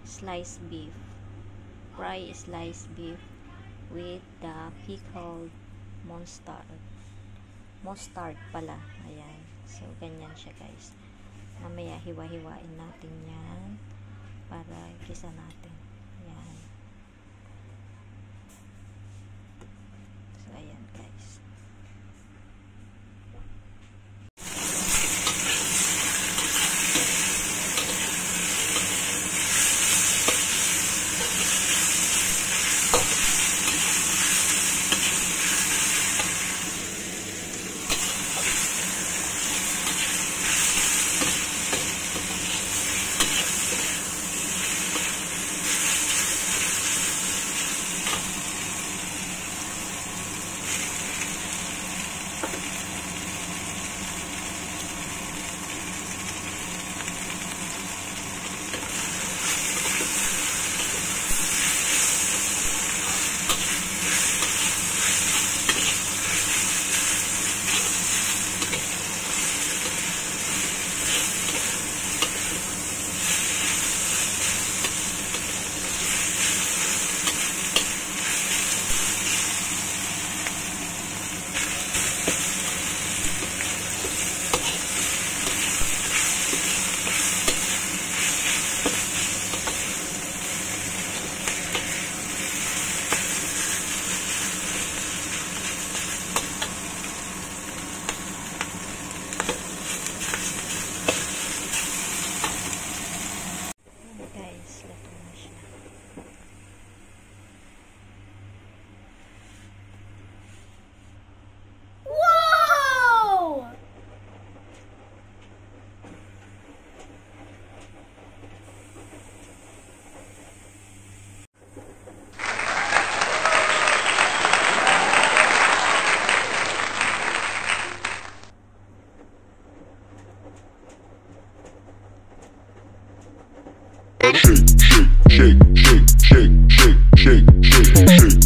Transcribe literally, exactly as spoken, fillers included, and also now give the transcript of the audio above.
sliced beef. Fry sliced beef with the pickled mustard. Mustard pala. Ayan. So, ganyan siya guys. Mamaya hiwa-hiwain natin yan para gisa natin. Ayan. So, ayan guys. Shake, shake, shake, shake, shake, shake, shake, shake.